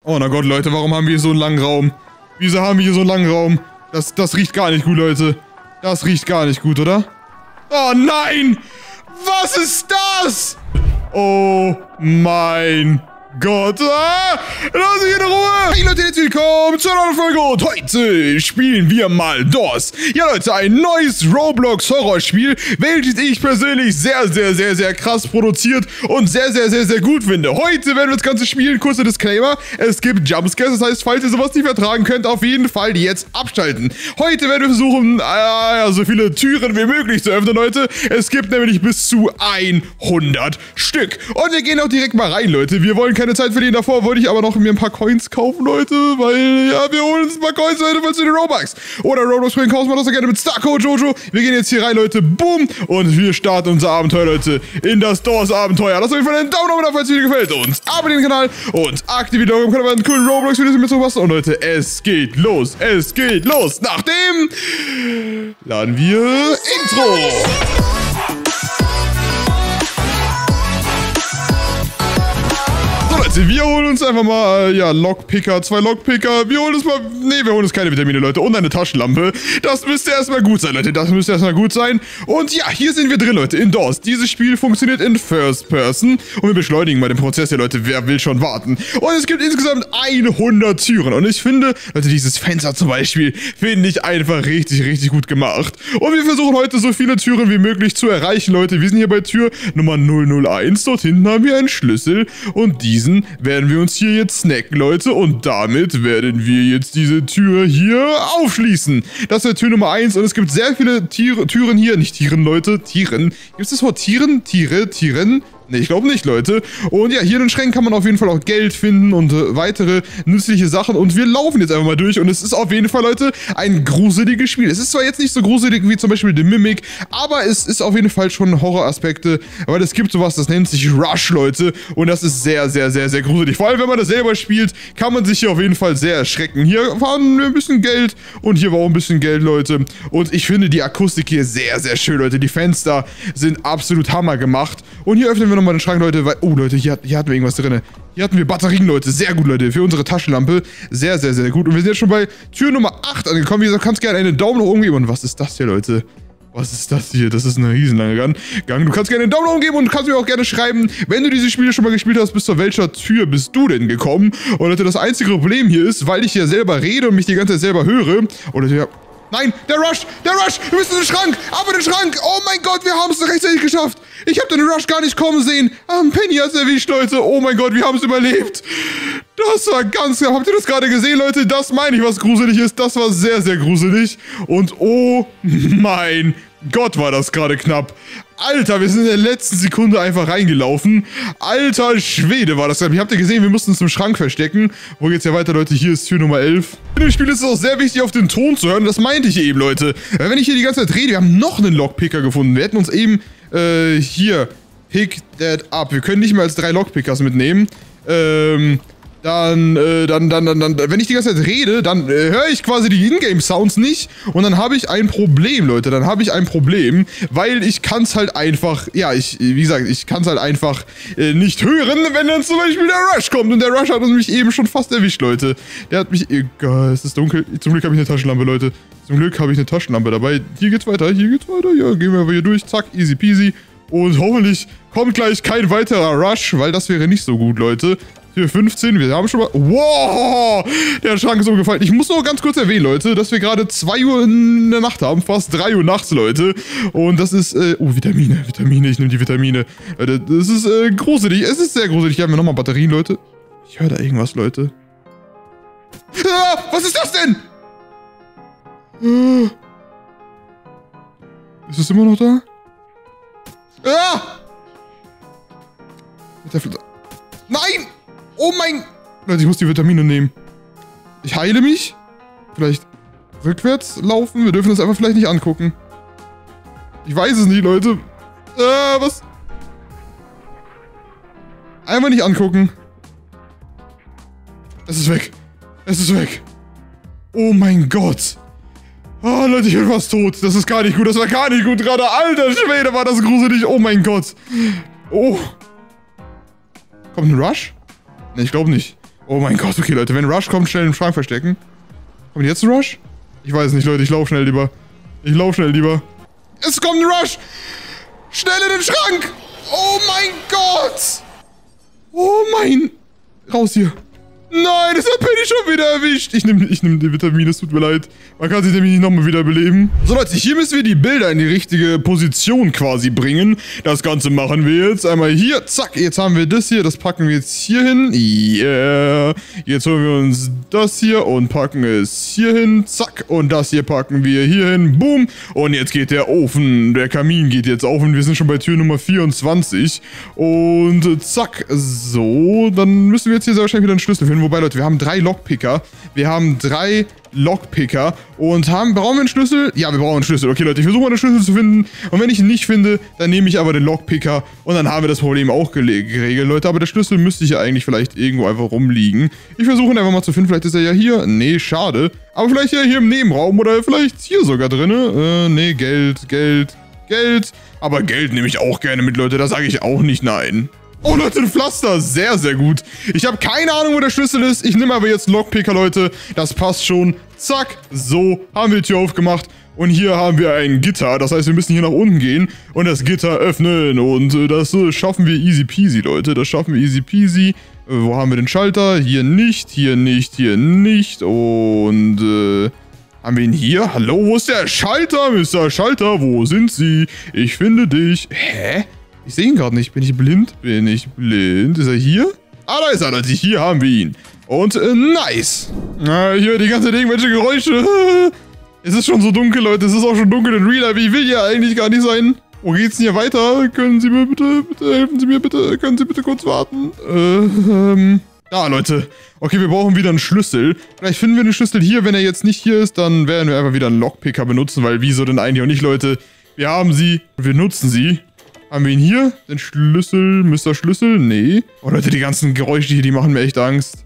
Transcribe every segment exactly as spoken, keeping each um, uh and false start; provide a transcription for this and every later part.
Oh na Gott, Leute, warum haben wir hier so einen langen Raum? Wieso haben wir hier so einen langen Raum? Das, das riecht gar nicht gut, Leute. Das riecht gar nicht gut, oder? Oh nein! Was ist das? Oh mein Gott. Ah, lass mich in Ruhe. Hey Leute, herzlich willkommen zu einer neuen Folge und heute spielen wir mal DOS. Ja Leute, ein neues Roblox-Horrorspiel, welches ich persönlich sehr, sehr, sehr, sehr krass produziert und sehr, sehr, sehr, sehr gut finde. Heute werden wir das Ganze spielen. Kurzer Disclaimer, es gibt Jumpscares, das heißt, falls ihr sowas nicht vertragen könnt, auf jeden Fall jetzt abschalten. Heute werden wir versuchen, äh, so viele Türen wie möglich zu öffnen, Leute. Es gibt nämlich bis zu hundert Stück. Und wir gehen auch direkt mal rein, Leute. Wir wollen keine Zeit verlieren. Davor wollte ich aber noch mir ein paar Coins kaufen, Leute, weil, ja, wir holen uns ein paar Coins, Leute, falls wir den Robux oder Roblox spielen, kaufen wir das gerne mit Starcode Jojo. Wir gehen jetzt hier rein, Leute, boom, und wir starten unser Abenteuer, Leute, in das DOS-Abenteuer. Lasst auf jeden Fall einen Daumen da, falls es Video gefällt und abonniert den Kanal und aktiviert die Glocke, um keine weiteren coolen Roblox-Videos mit zu verpassen. Und Leute, es geht los, es geht los. Nach dem laden wir Intro. Wir holen uns einfach mal, ja, Lockpicker, zwei Lockpicker. Wir holen uns mal, nee, wir holen uns keine Vitamine, Leute. Und eine Taschenlampe. Das müsste erstmal gut sein, Leute. Das müsste erstmal gut sein. Und ja, hier sind wir drin, Leute, in DOS. Dieses Spiel funktioniert in First Person. Und wir beschleunigen mal den Prozess hier, Leute. Wer will schon warten? Und es gibt insgesamt hundert Türen. Und ich finde, Leute, dieses Fenster zum Beispiel, finde ich einfach richtig, richtig gut gemacht. Und wir versuchen heute so viele Türen wie möglich zu erreichen, Leute. Wir sind hier bei Tür Nummer null null eins. Dort hinten haben wir einen Schlüssel. Und diesen werden wir uns hier jetzt snacken, Leute. Und damit werden wir jetzt diese Tür hier aufschließen. Das ist Tür Nummer eins. Und es gibt sehr viele Tiere, Türen hier. Nicht Tieren, Leute. Tieren. Gibt es das Wort Tieren? Tiere? Tieren? Ne, ich glaube nicht, Leute. Und ja, hier in den Schränken kann man auf jeden Fall auch Geld finden und äh, weitere nützliche Sachen. Und wir laufen jetzt einfach mal durch. Und es ist auf jeden Fall, Leute, ein gruseliges Spiel. Es ist zwar jetzt nicht so gruselig wie zum Beispiel The Mimic, aber es ist auf jeden Fall schon Horroraspekte. Weil es gibt sowas, das nennt sich Rush, Leute. Und das ist sehr, sehr, sehr, sehr gruselig. Vor allem, wenn man das selber spielt, kann man sich hier auf jeden Fall sehr erschrecken. Hier fahren wir ein bisschen Geld und hier war auch ein bisschen Geld, Leute. Und ich finde die Akustik hier sehr, sehr schön, Leute. Die Fenster sind absolut Hammer gemacht. Und hier öffnen wir nochmal den Schrank, Leute, weil, oh, Leute, hier, hier hatten wir irgendwas drin. Hier hatten wir Batterien, Leute. Sehr gut, Leute, für unsere Taschenlampe. Sehr, sehr, sehr gut. Und wir sind jetzt schon bei Tür Nummer acht angekommen. Wie gesagt, kannst gerne einen Daumen nach oben geben. Und was ist das hier, Leute? Was ist das hier? Das ist eine riesenlange Gang. Du kannst gerne einen Daumen nach oben geben und kannst mir auch gerne schreiben, wenn du diese Spiele schon mal gespielt hast, bis zu welcher Tür bist du denn gekommen? Und Leute, das einzige Problem hier ist, weil ich hier selber rede und mich die ganze Zeit selber höre. Oder ja. Nein, der Rush, der Rush, wir müssen in den Schrank, ab in den Schrank. Oh mein Gott, wir haben es rechtzeitig geschafft. Ich habe den Rush gar nicht kommen sehen. Ah, Penny hat es erwischt, Leute. Oh mein Gott, wir haben es überlebt. Das war ganz, habt ihr das gerade gesehen, Leute? Das meine ich, was gruselig ist. Das war sehr, sehr gruselig. Und oh mein Gott, war das gerade knapp. Alter, wir sind in der letzten Sekunde einfach reingelaufen. Alter Schwede, war das knapp. Ihr habt ja gesehen, wir mussten uns im Schrank verstecken. Wo geht's ja weiter, Leute? Hier ist Tür Nummer elf. In dem Spiel ist es auch sehr wichtig, auf den Ton zu hören. Das meinte ich eben, Leute. Weil wenn ich hier die ganze Zeit rede, wir haben noch einen Lockpicker gefunden. Wir hätten uns eben, äh, hier, pick that up. Wir können nicht mehr als drei Lockpickers mitnehmen. Ähm... Dann, äh, dann, dann, dann, dann, wenn ich die ganze Zeit rede, dann äh, höre ich quasi die Ingame-Sounds nicht und dann habe ich ein Problem, Leute, dann habe ich ein Problem, weil ich kann es halt einfach, ja, ich, wie gesagt, ich kann es halt einfach äh, nicht hören, wenn dann zum Beispiel der Rush kommt und der Rush hat uns mich eben schon fast erwischt, Leute. Der hat mich, egal, es ist dunkel, zum Glück habe ich eine Taschenlampe, Leute, zum Glück habe ich eine Taschenlampe dabei. Hier geht's weiter, hier geht's weiter, ja, gehen wir hier durch, zack, easy peasy und hoffentlich kommt gleich kein weiterer Rush, weil das wäre nicht so gut, Leute. Tür fünfzehn, wir haben schon mal... Wow! Der Schrank ist umgefallen. Ich muss noch ganz kurz erwähnen, Leute, dass wir gerade zwei Uhr in der Nacht haben. Fast drei Uhr nachts, Leute. Und das ist... Äh, oh, Vitamine. Vitamine, ich nehme die Vitamine. Leute, das ist äh, gruselig. Es ist sehr gruselig. Hier haben wir nochmal Batterien, Leute. Ich höre da irgendwas, Leute. Ah, was ist das denn? Ah. Ist es immer noch da? Ah! Mit der Fl- Nein! Oh mein... Leute, ich muss die Vitamine nehmen. Ich heile mich. Vielleicht rückwärts laufen. Wir dürfen das einfach vielleicht nicht angucken. Ich weiß es nicht, Leute. Äh, was? Einfach nicht angucken. Es ist weg. Es ist weg. Oh mein Gott. Oh, Leute, ich bin fast tot. Das ist gar nicht gut. Das war gar nicht gut gerade. Alter Schwede, war das gruselig. Oh mein Gott. Oh. Kommt ein Rush? Ne, ich glaube nicht. Oh mein Gott, okay, Leute. Wenn Rush kommt, schnell im Schrank verstecken. Kommt jetzt ein Rush? Ich weiß nicht, Leute. Ich laufe schnell lieber. Ich laufe schnell lieber. Es kommt ein Rush! Schnell in den Schrank! Oh mein Gott! Oh mein... Raus hier. Nein, das hat Penny schon wieder erwischt. Ich nehme ich nehm die Vitamine, es tut mir leid. Man kann sich nämlich nicht nochmal wiederbeleben. So Leute, hier müssen wir die Bilder in die richtige Position quasi bringen. Das Ganze machen wir jetzt einmal hier. Zack, jetzt haben wir das hier. Das packen wir jetzt hier hin. Yeah. Jetzt holen wir uns das hier und packen es hier hin. Zack. Und das hier packen wir hier hin. Boom. Und jetzt geht der Ofen, der Kamin geht jetzt auf und wir sind schon bei Tür Nummer vierundzwanzig. Und zack. So, dann müssen wir jetzt hier sehr wahrscheinlich wieder einen Schlüssel finden. Wobei, Leute, wir haben drei Lockpicker. Wir haben drei Lockpicker und haben... Brauchen wir einen Schlüssel? Ja, wir brauchen einen Schlüssel. Okay, Leute, ich versuche mal einen Schlüssel zu finden. Und wenn ich ihn nicht finde, dann nehme ich aber den Lockpicker und dann haben wir das Problem auch geregelt, Leute. Aber der Schlüssel müsste hier eigentlich vielleicht irgendwo einfach rumliegen. Ich versuche ihn einfach mal zu finden. Vielleicht ist er ja hier. Nee, schade. Aber vielleicht ja hier im Nebenraum oder vielleicht hier sogar drin. Äh, nee, Geld, Geld, Geld. Aber Geld nehme ich auch gerne mit, Leute. Da sage ich auch nicht nein. Oh, Leute, ein Pflaster. Sehr, sehr gut. Ich habe keine Ahnung, wo der Schlüssel ist. Ich nehme aber jetzt Lockpicker, Leute. Das passt schon. Zack. So, haben wir die Tür aufgemacht. Und hier haben wir ein Gitter. Das heißt, wir müssen hier nach unten gehen und das Gitter öffnen. Und äh, das äh, schaffen wir easy peasy, Leute. Das schaffen wir easy peasy. Äh, wo haben wir den Schalter? Hier nicht, hier nicht, hier nicht. Und, äh... haben wir ihn hier? Hallo, wo ist der Schalter, Mister Schalter? Wo sind Sie? Ich finde dich. Hä? Ich sehe ihn gerade nicht. Bin ich blind? Bin ich blind? Ist er hier? Ah, da ist er. Also hier haben wir ihn. Und äh, nice. Äh, hier die ganze irgendwelche Geräusche. Es ist schon so dunkel, Leute. Es ist auch schon dunkel in Real Life. Ich will hier eigentlich gar nicht sein. Wo geht's denn hier weiter? Können Sie mir bitte, bitte, helfen Sie mir bitte. Können Sie bitte kurz warten? Äh, ähm... Da, Leute. Okay, wir brauchen wieder einen Schlüssel. Vielleicht finden wir den Schlüssel hier. Wenn er jetzt nicht hier ist, dann werden wir einfach wieder einen Lockpicker benutzen. Weil wieso denn eigentlich auch nicht, Leute? Wir haben sie. Wir nutzen sie. Haben wir ihn hier? Den Schlüssel? Mister Schlüssel? Nee. Oh, Leute, die ganzen Geräusche hier, die machen mir echt Angst.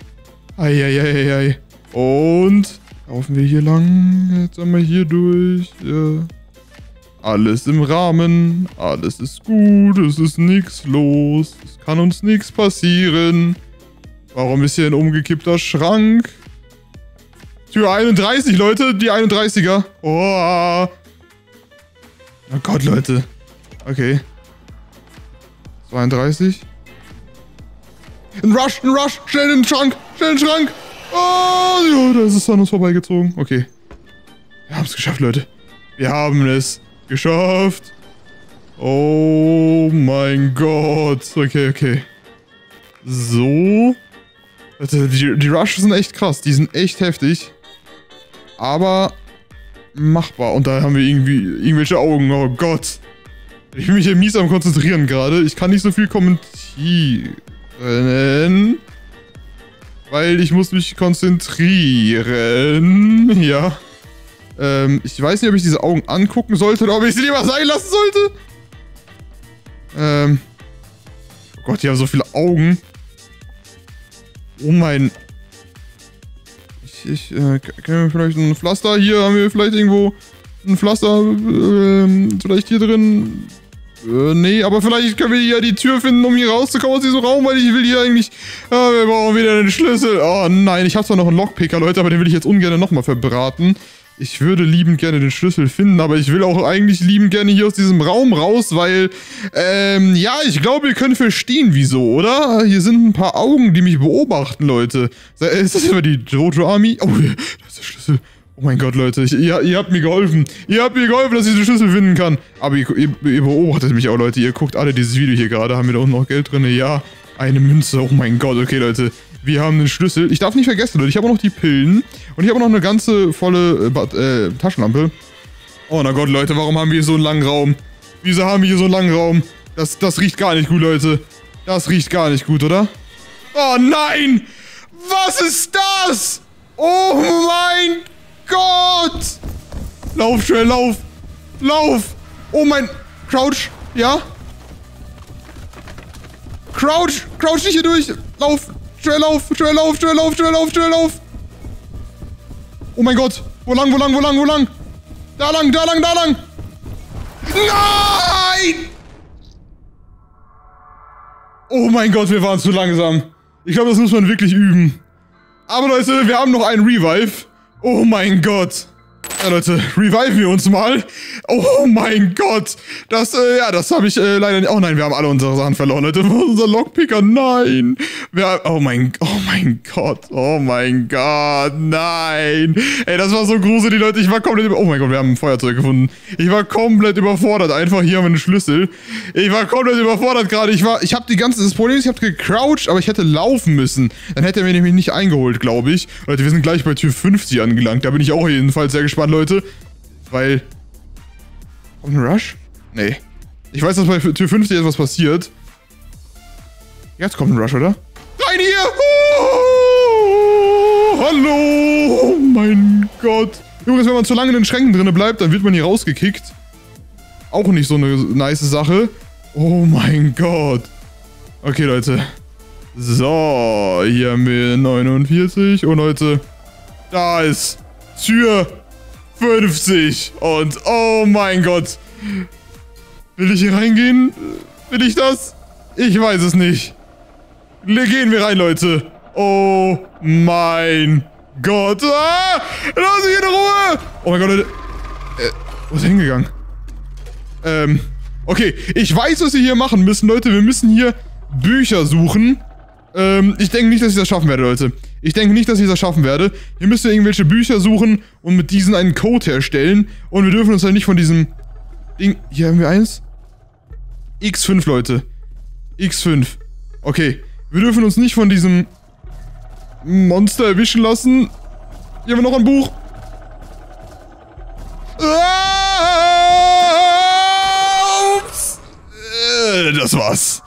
Eieieiei. Und laufen wir hier lang. Jetzt haben wir hier durch. Ja. Alles im Rahmen. Alles ist gut. Es ist nichts los. Es kann uns nichts passieren. Warum ist hier ein umgekippter Schrank? Tür einunddreißig, Leute. Die einunddreißiger. Oh. Oh Gott, Leute. Okay. zweiunddreißig. Ein Rush, ein Rush. Schnell in den Schrank. Schnell in den Schrank. Oh, ja, da ist es an uns vorbeigezogen. Okay. Wir haben es geschafft, Leute. Wir haben es geschafft. Oh mein Gott. Okay, okay. So. Leute, die, die Rushes sind echt krass. Die sind echt heftig. Aber machbar. Und da haben wir irgendwie irgendwelche Augen. Oh Gott. Ich bin mich hier mies am Konzentrieren gerade. Ich kann nicht so viel kommentieren. Weil ich muss mich konzentrieren. Ja. Ähm, ich weiß nicht, ob ich diese Augen angucken sollte oder ob ich sie lieber sein lassen sollte. Ähm. Oh Gott, die haben so viele Augen. Oh mein... Ich, ich, äh, kennen wir vielleicht ein Pflaster? Hier haben wir vielleicht irgendwo ein Pflaster, äh, vielleicht hier drin. Äh, nee, aber vielleicht können wir ja die Tür finden, um hier rauszukommen aus diesem Raum, weil ich will hier eigentlich... Äh, wir brauchen wieder den Schlüssel. Oh nein, ich habe zwar noch einen Lockpicker, Leute, aber den will ich jetzt ungern nochmal verbraten. Ich würde liebend gerne den Schlüssel finden, aber ich will auch eigentlich liebend gerne hier aus diesem Raum raus, weil, ähm, ja, ich glaube, ihr könnt verstehen, wieso, oder? Hier sind ein paar Augen, die mich beobachten, Leute. Ist das immer die Jojo Army? Oh, da ist der Schlüssel. Oh mein Gott, Leute, ich, ihr, ihr habt mir geholfen. Ihr habt mir geholfen, dass ich den Schlüssel finden kann. Aber ihr, ihr, ihr beobachtet mich auch, Leute. Ihr guckt alle dieses Video hier gerade. Haben wir da unten noch Geld drin? Ja, eine Münze. Oh mein Gott, okay, Leute. Wir haben den Schlüssel. Ich darf nicht vergessen, Leute, ich habe auch noch die Pillen. Und ich habe auch noch eine ganze volle äh, Taschenlampe. Oh na Gott, Leute, warum haben wir hier so einen langen Raum? Wieso haben wir hier so einen langen Raum? Das, das riecht gar nicht gut, Leute. Das riecht gar nicht gut, oder? Oh nein! Was ist das? Oh mein Gott! Lauf, schnell, lauf! Lauf! Oh mein... Crouch, ja? Crouch! Crouch nicht hier durch! Lauf! Schnell lauf, schnell lauf, schnell lauf, schnell lauf, schnell lauf. Oh mein Gott. Wo lang, wo lang, wo lang, wo lang? Da lang, da lang, da lang. Nein! Oh mein Gott, wir waren zu langsam. Ich glaube, das muss man wirklich üben. Aber Leute, wir haben noch einen Revive. Oh mein Gott. Ja, Leute, reviven wir uns mal. Oh mein Gott. Das, äh, ja, das habe ich äh, leider nicht. Oh nein, wir haben alle unsere Sachen verloren, Leute. Unser Lockpicker, nein. Wir, oh mein, oh mein Gott. Oh mein Gott, nein. Ey, das war so gruselig, Leute. Ich war komplett über... Oh mein Gott, wir haben ein Feuerzeug gefunden. Ich war komplett überfordert. Einfach hier haben wir einen Schlüssel. Ich war komplett überfordert gerade. Ich war, ich habe die ganze... Das Problem ist, ich habe gecrouched, aber ich hätte laufen müssen. Dann hätte er mir nämlich nicht eingeholt, glaube ich. Leute, wir sind gleich bei Tür fünfzig angelangt. Da bin ich auch jedenfalls sehr gespannt, Leute. Weil... Kommt ein Rush? Nee. Ich weiß, dass bei Tür fünfzig etwas passiert. Jetzt kommt ein Rush, oder? Rein hier! Oh, hallo! Oh mein Gott. Übrigens, wenn man zu lange in den Schränken drin bleibt, dann wird man hier rausgekickt. Auch nicht so eine nice Sache. Oh mein Gott. Okay, Leute. So, hier haben wir neunundvierzig. Und Leute, da ist Tür fünfzig. Und oh mein Gott. Will ich hier reingehen? Will ich das? Ich weiß es nicht. Gehen wir rein, Leute. Oh mein Gott. Ah, lass mich in Ruhe. Oh mein Gott, Leute. Äh, wo ist er hingegangen? Ähm, okay. Ich weiß, was wir hier machen müssen, Leute. Wir müssen hier Bücher suchen. Ähm, ich denke nicht, dass ich das schaffen werde, Leute. Ich denke nicht, dass ich das schaffen werde. Hier müsst ihr irgendwelche Bücher suchen und mit diesen einen Code herstellen. Und wir dürfen uns halt nicht von diesem Ding... Hier haben wir eins. X fünf, Leute. X fünf. Okay. Wir dürfen uns nicht von diesem Monster erwischen lassen. Hier haben wir noch ein Buch. Ah, ups. Äh, das war's.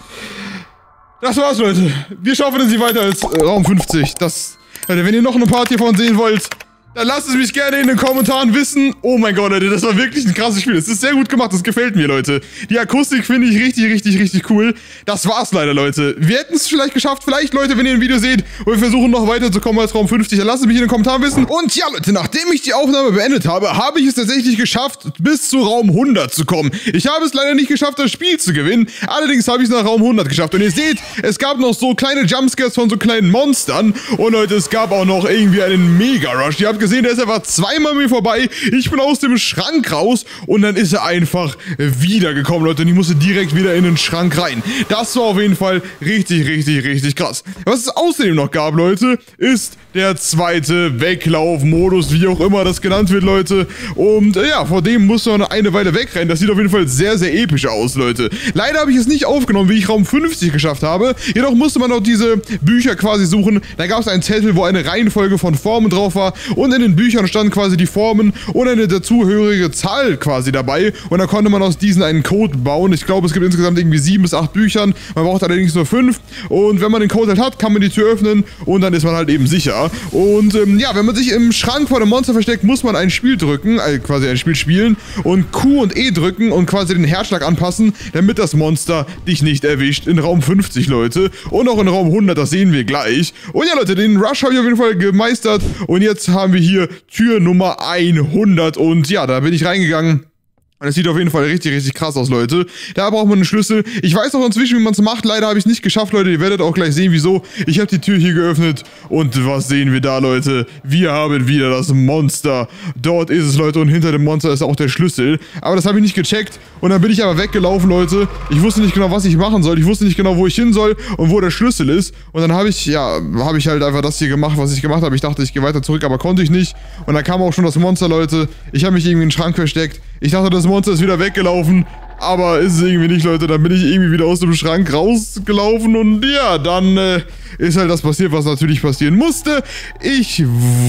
Das war's, Leute. Wir schaffen es nicht weiter als äh, Raum fünfzig. Das, Leute, wenn ihr noch eine Part hiervon sehen wollt, dann lasst es mich gerne in den Kommentaren wissen. Oh mein Gott, Leute, das war wirklich ein krasses Spiel. Es ist sehr gut gemacht, das gefällt mir, Leute. Die Akustik finde ich richtig, richtig, richtig cool. Das war's leider, Leute. Wir hätten es vielleicht geschafft. Vielleicht, Leute, wenn ihr ein Video seht und wir versuchen noch weiterzukommen als Raum fünfzig, dann lasst es mich in den Kommentaren wissen. Und ja, Leute, nachdem ich die Aufnahme beendet habe, habe ich es tatsächlich geschafft, bis zu Raum hundert zu kommen. Ich habe es leider nicht geschafft, das Spiel zu gewinnen. Allerdings habe ich es nach Raum hundert geschafft. Und ihr seht, es gab noch so kleine Jumpscares von so kleinen Monstern. Und Leute, es gab auch noch irgendwie einen Mega-Rush. Ihr habt gesehen, der ist einfach zweimal mir vorbei. Ich bin aus dem Schrank raus und dann ist er einfach wiedergekommen, Leute. Und ich musste direkt wieder in den Schrank rein. Das war auf jeden Fall richtig, richtig, richtig krass. Was es außerdem noch gab, Leute, ist der zweite Weglauf-Modus, wie auch immer das genannt wird, Leute. Und äh, ja, vor dem muss man eine Weile wegrennen. Das sieht auf jeden Fall sehr, sehr episch aus, Leute. Leider habe ich es nicht aufgenommen, wie ich Raum fünfzig geschafft habe. Jedoch musste man auch diese Bücher quasi suchen. Da gab es einen Zettel, wo eine Reihenfolge von Formen drauf war. Und in den Büchern standen quasi die Formen und eine dazugehörige Zahl quasi dabei. Und da konnte man aus diesen einen Code bauen. Ich glaube, es gibt insgesamt irgendwie sieben bis acht Büchern. Man braucht allerdings nur fünf. Und wenn man den Code halt hat, kann man die Tür öffnen. Und dann ist man halt eben sicher. Und ähm, ja, wenn man sich im Schrank vor dem Monster versteckt, muss man ein Spiel drücken, also quasi ein Spiel spielen und Q und E drücken und quasi den Herzschlag anpassen, damit das Monster dich nicht erwischt. In Raum fünfzig, Leute. Und auch in Raum hundert, das sehen wir gleich. Und ja, Leute, den Rush habe ich auf jeden Fall gemeistert. Und jetzt haben wir hier Tür Nummer hundert. Und ja, da bin ich reingegangen. Und es sieht auf jeden Fall richtig, richtig krass aus, Leute. Da braucht man einen Schlüssel. Ich weiß auch inzwischen, wie man es macht. Leider habe ich es nicht geschafft, Leute. Ihr werdet auch gleich sehen, wieso. Ich habe die Tür hier geöffnet. Und was sehen wir da, Leute? Wir haben wieder das Monster. Dort ist es, Leute. Und hinter dem Monster ist auch der Schlüssel. Aber das habe ich nicht gecheckt. Und dann bin ich aber weggelaufen, Leute. Ich wusste nicht genau, was ich machen soll. Ich wusste nicht genau, wo ich hin soll und wo der Schlüssel ist. Und dann habe ich, ja, habe ich halt einfach das hier gemacht, was ich gemacht habe. Ich dachte, ich gehe weiter zurück, aber konnte ich nicht. Und dann kam auch schon das Monster, Leute. Ich habe mich irgendwie in den Schrank versteckt. Ich dachte, das Monster ist wieder weggelaufen, aber ist es irgendwie nicht, Leute. Dann bin ich irgendwie wieder aus dem Schrank rausgelaufen und ja, dann äh, ist halt das passiert, was natürlich passieren musste. Ich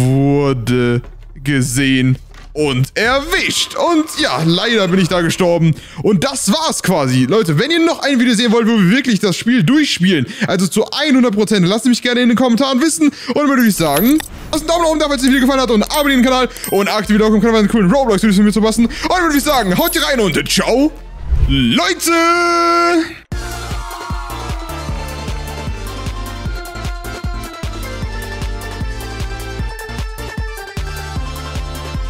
wurde gesehen und erwischt. Und ja, leider bin ich da gestorben. Und das war's quasi. Leute, wenn ihr noch ein Video sehen wollt, wo wir wirklich das Spiel durchspielen, also zu hundert Prozent, lasst mich gerne in den Kommentaren wissen. Und dann würde ich sagen, lasst einen Daumen nach oben da, falls es dir gefallen hat und abonniert den Kanal und aktiviert auch den Kanal, einen coolen Roblox-Videos von mir zu passen. Und dann würde ich sagen, haut rein und ciao, Leute!